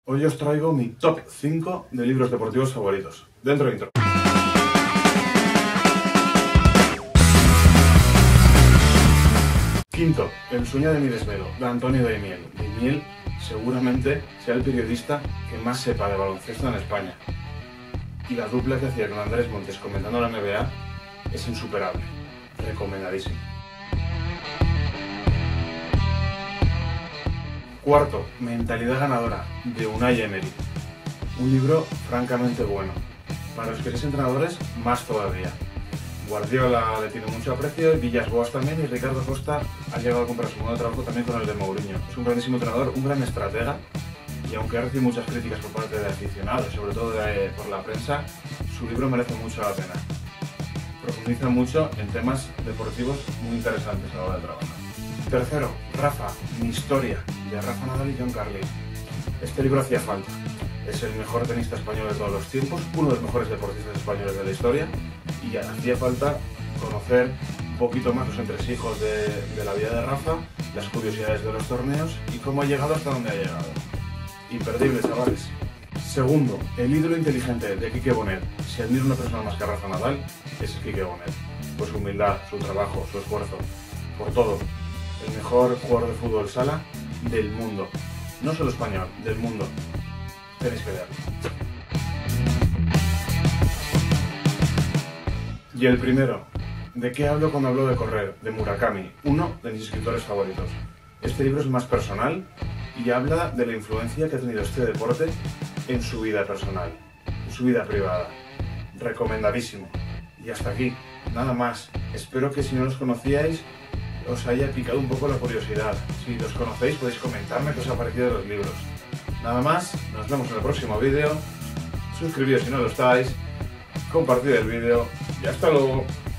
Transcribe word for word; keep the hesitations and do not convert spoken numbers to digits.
Hoy os traigo mi top cinco de libros deportivos favoritos. Dentro intro. Quinto, El sueño de mi desvelo, de Antonio Daimiel. Daimiel seguramente sea el periodista que más sepa de baloncesto en España. Y la dupla que hacía con Andrés Montes comentando la N B A es insuperable. Recomendadísimo. Cuarto, Mentalidad ganadora, de Unai Emery. Un libro francamente bueno. Para los que sois entrenadores, más todavía. Guardiola le tiene mucho aprecio, Villas-Boas también, y Ricardo Costa ha llegado a comprar su modo de trabajo también con el de Mourinho. Es un grandísimo entrenador, un gran estratega, y aunque ha recibido muchas críticas por parte de aficionados, sobre todo de, por la prensa, su libro merece mucho la pena. Profundiza mucho en temas deportivos muy interesantes a la hora de trabajar. Tercero, Rafa, mi historia, de Rafa Nadal y John Carlin. Este libro hacía falta. Es el mejor tenista español de todos los tiempos, uno de los mejores deportistas españoles de la historia, y hacía falta conocer un poquito más los entresijos de, de la vida de Rafa, las curiosidades de los torneos y cómo ha llegado hasta donde ha llegado. Imperdible, chavales. Segundo, El ídolo inteligente, de Quique Bonet. Si admiro a una persona más que a Rafa Nadal, es Quique Bonet. Por su humildad, su trabajo, su esfuerzo, por todo. El mejor jugador de fútbol sala del mundo. No solo español, del mundo. Tenéis que verlo. Y el primero, ¿de qué hablo cuando hablo de correr? De Murakami, uno de mis escritores favoritos. Este libro es más personal y habla de la influencia que ha tenido este deporte en su vida personal, en su vida privada. Recomendadísimo. Y hasta aquí, nada más. Espero que si no los conocíais, os haya picado un poco la curiosidad. Si los conocéis, podéis comentarme qué os ha parecido de los libros. Nada más, nos vemos en el próximo vídeo. Suscribíos si no lo estáis, compartid el vídeo y hasta luego.